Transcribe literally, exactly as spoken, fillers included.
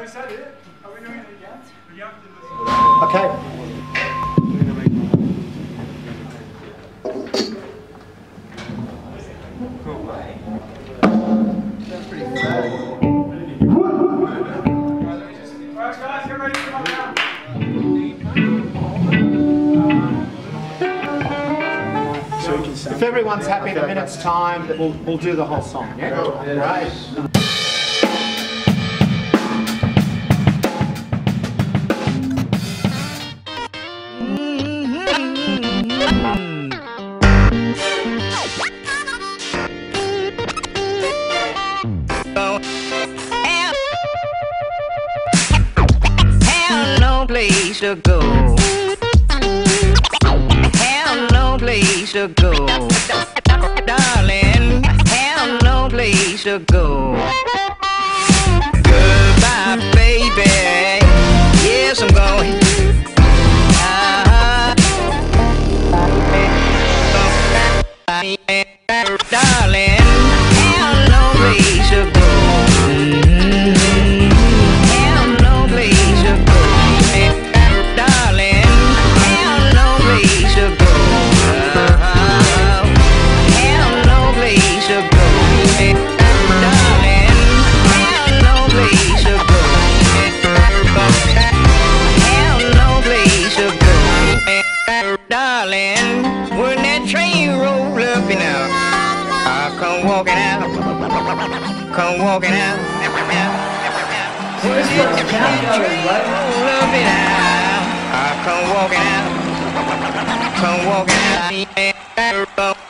is that it? Are we doing it again? Okay. That's pretty fast. Alright guys, get ready to come on down. If everyone's happy in a minute's time, we'll, we'll do the whole song, yeah? Right. Have no place to go. Have no place to go. Darling, have no place to go. Goodbye, baby. Yes, I'm going. Uh-huh. Darling, have no place to go. Have no place to go. Darling, have no place to go. Uh-huh. Have no place to go. Darling, have no place to go. Have no place to go. Darling, when that train roll up and out, I come walking out, come walking out. When that train roll up and out, I come walking out, come walking out.